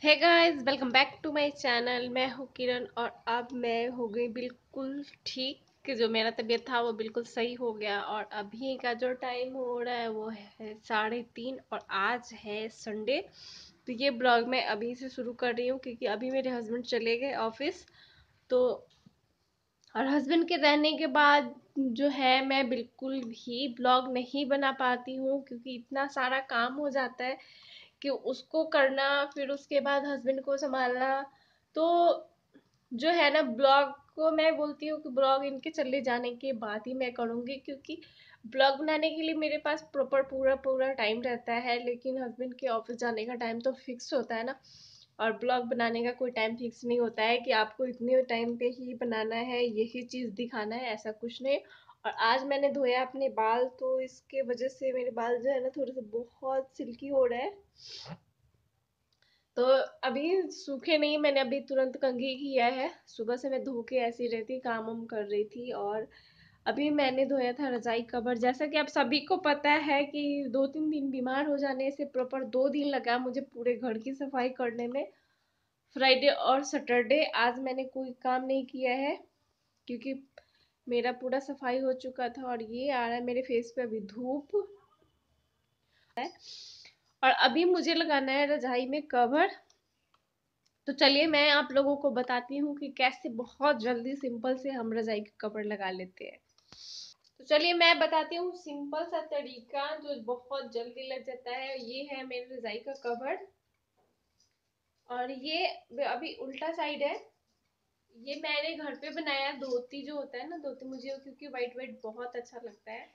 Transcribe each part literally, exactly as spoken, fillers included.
Hey guys, welcome back to my channel. मैं हूँ किरण और अब मैं हो गई बिल्कुल ठीक। कि जो मेरा तबीयत था वो बिल्कुल सही हो गया। और अभी का जो टाइम हो रहा है वो है साढ़े तीन, और आज है संडे। तो ये ब्लॉग मैं अभी से शुरू कर रही हूँ क्योंकि अभी मेरे हस्बैंड चले गए ऑफिस। तो और हस्बैंड के रहने के बाद जो है मैं बिल्कुल भी ब्लॉग नहीं बना पाती हूँ क्योंकि इतना सारा काम हो जाता है कि उसको करना, फिर उसके बाद हस्बैंड को संभालना। तो जो है ना, ब्लॉग को मैं बोलती हूँ कि ब्लॉग इनके चले जाने के बाद ही मैं करूँगी, क्योंकि ब्लॉग बनाने के लिए मेरे पास प्रॉपर पूरा पूरा टाइम रहता है, लेकिन हस्बैंड के ऑफिस जाने का टाइम तो फिक्स होता है ना। और ब्लॉग बनाने का कोई टाइम फिक्स नहीं होता है कि आपको इतने टाइम पे ही बनाना है, यही चीज़ दिखाना है, ऐसा कुछ नहीं। और आज मैंने धोया अपने बाल, तो इसके वजह से मेरे बाल जो है ना थोड़े से बहुत सिल्की हो रहे हैं। तो अभी सूखे नहीं, मैंने अभी तुरंत कंघी किया है। सुबह से मैं धो के ऐसी रहती, काम वाम कर रही थी। और अभी मैंने धोया था रजाई कवर। जैसा कि आप सभी को पता है कि दो तीन दिन बीमार हो जाने से प्रॉपर दो दिन लगा मुझे पूरे घर की सफाई करने में। फ्राइडे और सैटरडे आज मैंने कोई काम नहीं किया है क्योंकि मेरा पूरा सफाई हो चुका था। और ये आ रहा है मेरे फेस पे अभी धूप है। और अभी मुझे लगाना है रजाई में कवर। तो चलिए मैं आप लोगों को बताती हूँ कि कैसे बहुत जल्दी सिंपल से हम रजाई का कवर लगा लेते हैं। तो चलिए मैं बताती हूँ सिंपल सा तरीका जो बहुत जल्दी लग जाता है। ये है मेरे रजाई का कवर, और ये अभी उल्टा साइड है। ये मैंने घर पे बनाया। धोती जो होता है ना, धोती मुझे क्योंकि वाइट वाइट बहुत अच्छा लगता है,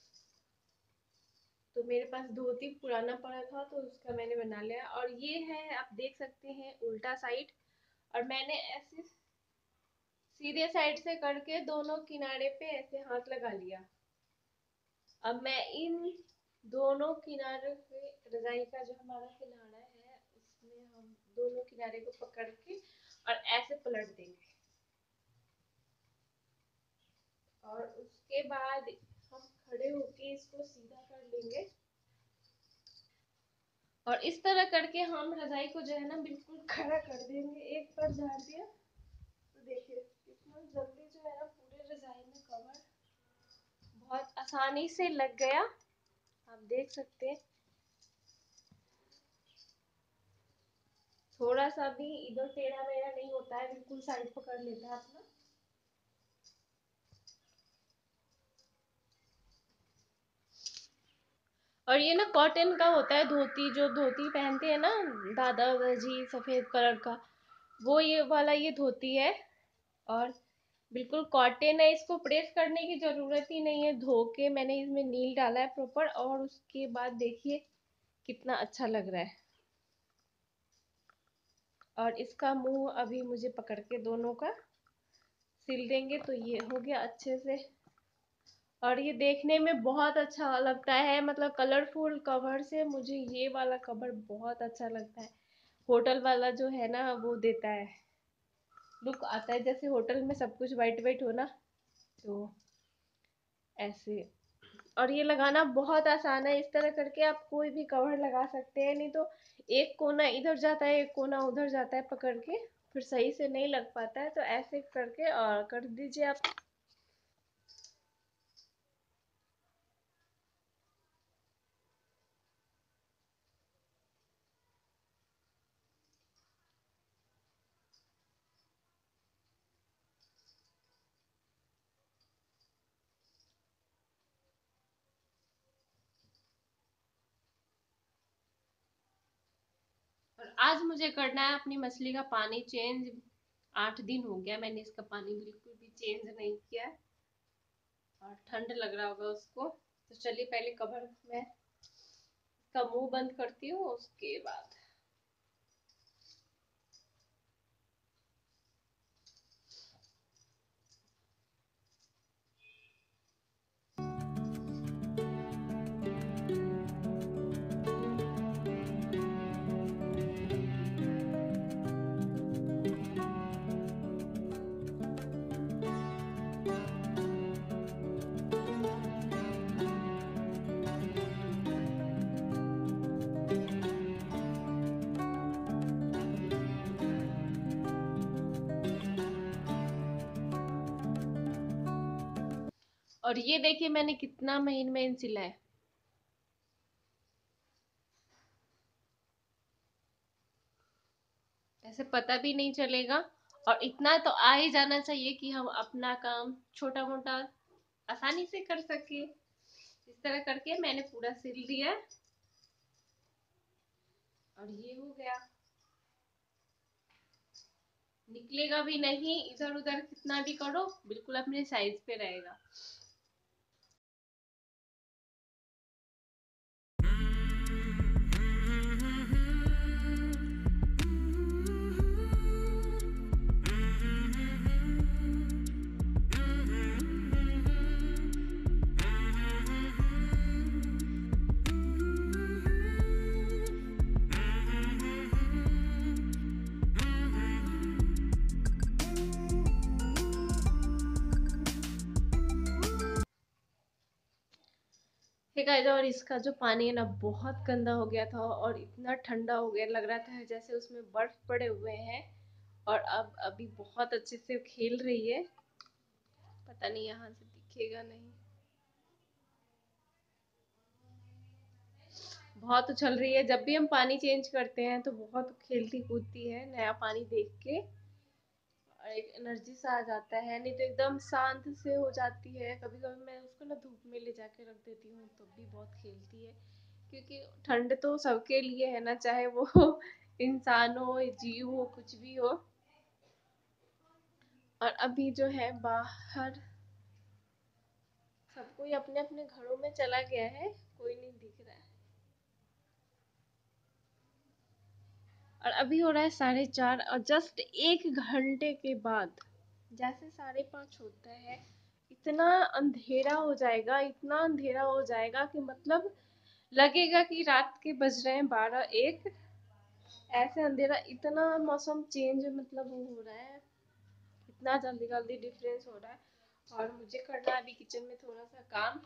तो मेरे पास धोती पुराना पड़ा था तो उसका मैंने बना लिया। और ये है, आप देख सकते हैं, उल्टा साइड। और मैंने ऐसे सीधे साइड से करके दोनों किनारे पे ऐसे हाथ लगा लिया। अब मैं इन दोनों किनारे पे रजाई का जो हमारा किनारा है उसमें हम दोनों किनारे को पकड़ के और ऐसे पलट देंगे। और उसके बाद हम खड़े होके इसको सीधा कर लेंगे। और इस तरह करके हम रजाई को जो है ना बिल्कुल खड़ा कर देंगे। एक बार झाड़ दिया तो देखिए कितना जल्दी जो है ना पूरे रजाई में कवर बहुत आसानी से लग गया। आप देख सकते हैं, थोड़ा सा भी इधर टेढ़ा मेढ़ा नहीं होता है, बिल्कुल साइड पकड़ लेता है अपना। और ये ना कॉटन का होता है धोती, जो धोती पहनते हैं ना दादा जी, सफेद कलर का, वो ये वाला ये धोती है। और बिल्कुल कॉटन है, इसको प्रेस करने की जरूरत ही नहीं है। धो के मैंने इसमें नील डाला है प्रॉपर, और उसके बाद देखिए कितना अच्छा लग रहा है। और इसका मुंह अभी मुझे पकड़ के दोनों का सिल देंगे तो ये हो गया अच्छे से। और ये देखने में बहुत अच्छा लगता है, मतलब कलरफुल कवर से मुझे ये वाला कवर बहुत अच्छा लगता है। होटल वाला जो है ना वो देता है, लुक आता है जैसे होटल में सब कुछ वाइट वाइट हो ना, तो ऐसे। और ये लगाना बहुत आसान है। इस तरह करके आप कोई भी कवर लगा सकते हैं, नहीं तो एक कोना इधर जाता है एक कोना उधर जाता है पकड़ के, फिर सही से नहीं लग पाता है। तो ऐसे करके और कर दीजिए आप। और आज मुझे करना है अपनी मछली का पानी चेंज। आठ दिन हो गया मैंने इसका पानी बिल्कुल भी चेंज नहीं किया, और ठंड लग रहा होगा उसको। तो चलिए पहले कवर में इसका मुंह बंद करती हूँ, उसके बाद। और ये देखिए मैंने कितना महीन महीन सिला है। ऐसे पता भी नहीं चलेगा। और इतना तो आ ही जाना चाहिए कि हम अपना काम छोटा मोटा आसानी से कर सके। इस तरह करके मैंने पूरा सिल दिया और ये हो गया। निकलेगा भी नहीं, इधर उधर कितना भी करो बिल्कुल अपने साइज पे रहेगा। हे गाइस, और इसका जो पानी है ना बहुत गंदा हो गया था और इतना ठंडा हो गया, लग रहा था जैसे उसमें बर्फ पड़े हुए हैं। और अब अभी बहुत अच्छे से खेल रही है। पता नहीं यहाँ से दिखेगा नहीं। बहुत उछल रही है। जब भी हम पानी चेंज करते हैं तो बहुत खेलती कूदती है नया पानी देख के। और एक एनर्जी सा आ जाता है, नहीं तो एकदम शांत से हो जाती है। कभी कभी मैं उसको ना धूप में ले जाके रख देती हूँ तो भी बहुत खेलती है। क्योंकि ठंड तो सबके लिए है ना, चाहे वो इंसान हो, जीव हो, कुछ भी हो। और अभी जो है बाहर सब कोई अपने अपने घरों में चला गया है, कोई नहीं दिख रहा है। और अभी हो रहा है साढ़े चार, और जस्ट एक घंटे के बाद जैसे साढ़े पाँच होता है इतना अंधेरा हो जाएगा, इतना अंधेरा हो जाएगा कि मतलब लगेगा कि रात के बज रहे हैं बारह एक। ऐसे अंधेरा, इतना मौसम चेंज मतलब वो हो रहा है, इतना जल्दी जल्दी डिफरेंस हो रहा है। और मुझे करना है अभी किचन में थोड़ा सा काम।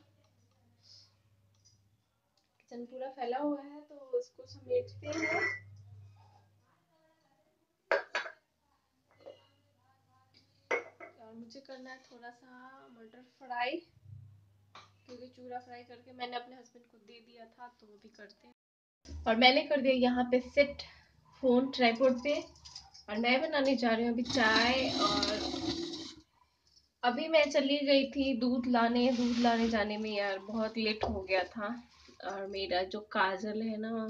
किचन पूरा फैला हुआ है तो उसको समेटते हैं। और मुझे करना है थोड़ा सा मटर फ्राई, क्योंकि चूरा फ्राई करके मैंने अपने हस्बैंड को दे दिया था तो वो भी करते हैं। और मैंने कर दिया यहाँ पे सेट फोन ट्राइपॉड पे। और मैं बनाने जा रही हूँ अभी चाय। और अभी मैं चली गई थी दूध लाने। दूध लाने जाने में यार बहुत लेट हो गया था। और मेरा जो काजल है ना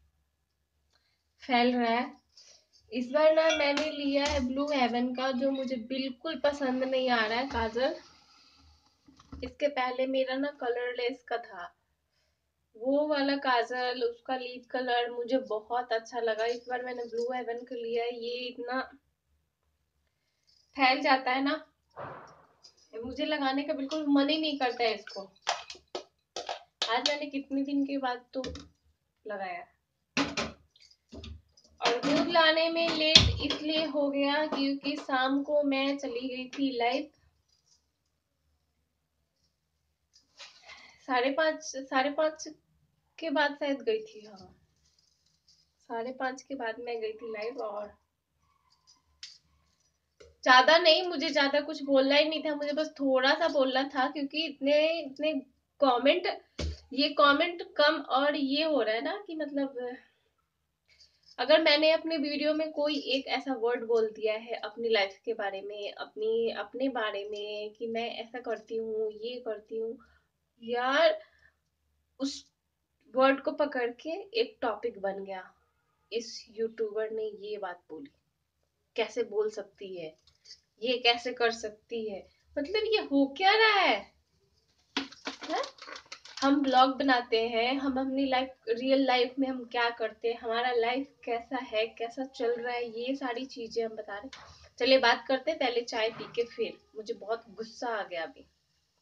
फैल रहा है। इस बार ना मैंने लिया है ब्लू हेवन का, जो मुझे बिल्कुल पसंद नहीं आ रहा है काजल। इसके पहले मेरा ना कलरलेस का था, वो वाला काजल, उसका लिप कलर मुझे बहुत अच्छा लगा। इस बार मैंने ब्लू हेवन का लिया है। ये इतना फैल जाता है ना, मुझे लगाने का बिल्कुल मन ही नहीं करता है इसको। आज मैंने कितने दिन के बाद तो लगाया। और दूध लाने में लेट इसलिए हो गया क्योंकि शाम को मैं चली गई थी लाइव। साढ़े पाँच साढ़े पाँच के बाद शायद गई थी। हाँ, साढ़े पाँच के बाद मैं गई थी लाइव। और ज्यादा नहीं, मुझे ज्यादा कुछ बोलना ही नहीं था, मुझे बस थोड़ा सा बोलना था क्योंकि इतने इतने कमेंट, ये कमेंट कम और ये हो रहा है ना कि मतलब अगर मैंने अपने वीडियो में कोई एक ऐसा वर्ड बोल दिया है अपनी लाइफ के बारे में, अपनी अपने बारे में कि मैं ऐसा करती हूँ, ये करती हूँ यार, उस वर्ड को पकड़ के एक टॉपिक बन गया। इस यूट्यूबर ने ये बात बोली, कैसे बोल सकती है, ये कैसे कर सकती है। मतलब ये हो क्या रहा है, है? हम ब्लॉग बनाते हैं, हम अपनी लाइफ, रियल लाइफ में हम क्या करते हैं, हमारा लाइफ कैसा है, कैसा चल रहा है, ये सारी चीजें हम बता रहे हैं। चलिए बात करते हैं, पहले चाय पी के फिर। मुझे बहुत गुस्सा आ गया अभी।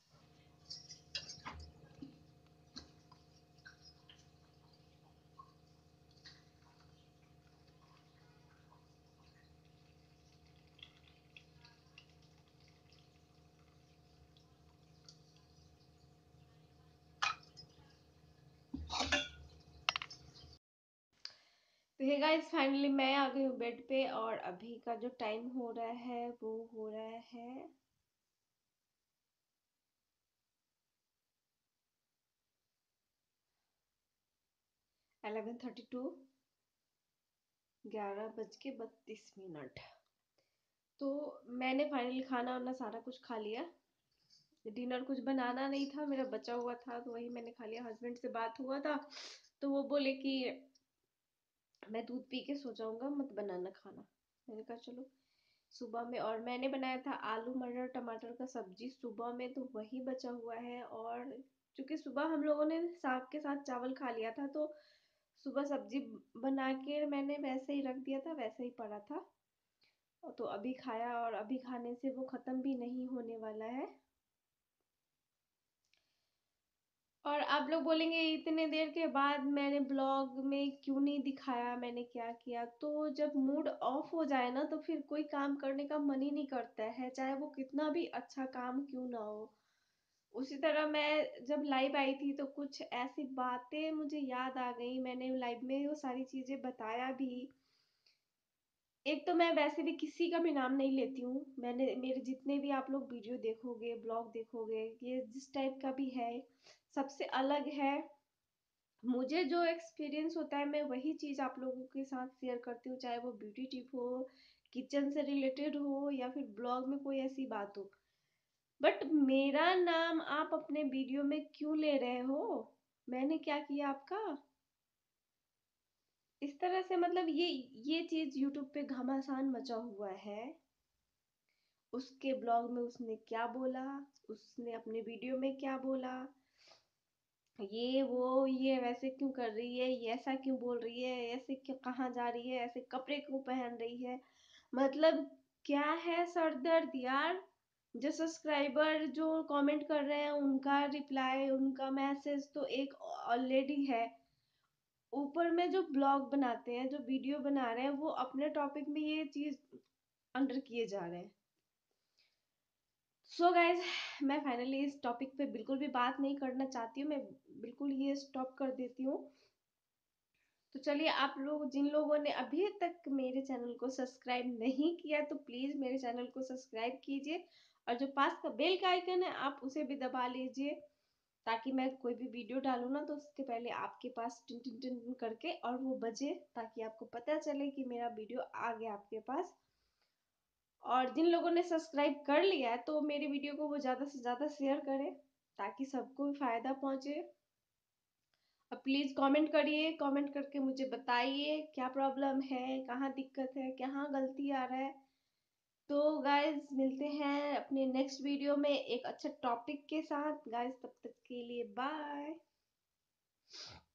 तो हे गाइस, फाइनली मैं आ गई हूँ बेड पे। और अभी का जो टाइम हो रहा है वो हो रहा है इलेवन थर्टी टू, ग्यारह बज के बत्तीस मिनट। तो मैंने फाइनली खाना वाना सारा कुछ खा लिया। डिनर कुछ बनाना नहीं था, मेरा बचा हुआ था तो वही मैंने खा लिया। हस्बैंड से बात हुआ था तो वो बोले कि मैं दूध पी के सो जाऊंगा, मत बनाना खाना। मैंने कहा चलो। सुबह में और मैंने बनाया था आलू मटर टमाटर का सब्जी सुबह में, तो वही बचा हुआ है। और क्योंकि सुबह हम लोगों ने साग के साथ चावल खा लिया था, तो सुबह सब्जी बना के मैंने वैसे ही रख दिया था, वैसे ही पड़ा था। तो अभी खाया, और अभी खाने से वो खत्म भी नहीं होने वाला है। और आप लोग बोलेंगे इतने देर के बाद मैंने ब्लॉग में क्यों नहीं दिखाया मैंने क्या किया। तो जब मूड ऑफ हो जाए ना, तो फिर कोई काम करने का मन ही नहीं करता है, चाहे वो कितना भी अच्छा काम क्यों ना हो। उसी तरह मैं जब लाइव आई थी तो कुछ ऐसी बातें मुझे याद आ गई, मैंने लाइव में वो सारी चीजें बताया भी। एक तो मैं वैसे भी किसी का भी नाम नहीं लेती हूँ, मैंने मेरे जितने भी आप लोग वीडियो देखोगे ब्लॉग देखोगे, ये जिस टाइप का भी है सबसे अलग है। मुझे जो एक्सपीरियंस होता है मैं वही चीज़ आप लोगों के साथ शेयर करती हूँ, चाहे वो ब्यूटी टिप हो, किचन से रिलेटेड हो, या फिर ब्लॉग में कोई ऐसी बात हो। बट मेरा नाम आप अपने वीडियो में क्यों ले रहे हो? मैंने क्या किया आपका? इस तरह से मतलब ये ये चीज यूट्यूब पे घमासान मचा हुआ है। उसके ब्लॉग में उसने क्या बोला, उसने अपने वीडियो में क्या बोला, ये वो ये वैसे क्यों कर रही है, ये ऐसा क्यों बोल रही है, ऐसे क्यों कहाँ जा रही है, ऐसे कपड़े क्यों पहन रही है। मतलब क्या है सरदर्द यार। जो सब्सक्राइबर जो कमेंट कर रहे हैं उनका रिप्लाई उनका मैसेज तो एक ऑलरेडी है, ऊपर में जो ब्लॉग बनाते हैं जो वीडियो बना रहे हैं वो अपने टॉपिक में ये चीज अंडर किए जा रहे हैं। सो so गाइज, मैं फाइनली इस टॉपिक पे बिल्कुल भी बात नहीं करना चाहती हूँ, मैं बिल्कुल ये स्टॉप कर देती हूँ। तो चलिए, आप लोग जिन लोगों ने अभी तक मेरे चैनल को सब्सक्राइब नहीं किया तो प्लीज मेरे चैनल को सब्सक्राइब कीजिए, और जो पास का बेल का आइकन है आप उसे भी दबा लीजिए, ताकि मैं कोई भी वीडियो डालूँ ना तो उसके पहले आपके पास टिन टिन टिन करके और वो बजे, ताकि आपको पता चले कि मेरा वीडियो आ गया आपके पास। और जिन लोगों ने सब्सक्राइब कर लिया है तो मेरे वीडियो को वो ज़्यादा से ज़्यादा शेयर करें, ताकि सबको फायदा पहुंचे। अब प्लीज़ कमेंट करिए, कमेंट करके मुझे बताइए क्या प्रॉब्लम है, कहाँ दिक्कत है, कहाँ गलती आ रहा है। तो गाइज मिलते हैं अपने नेक्स्ट वीडियो में एक अच्छा टॉपिक के साथ। गाइज तब तक के लिए बाय।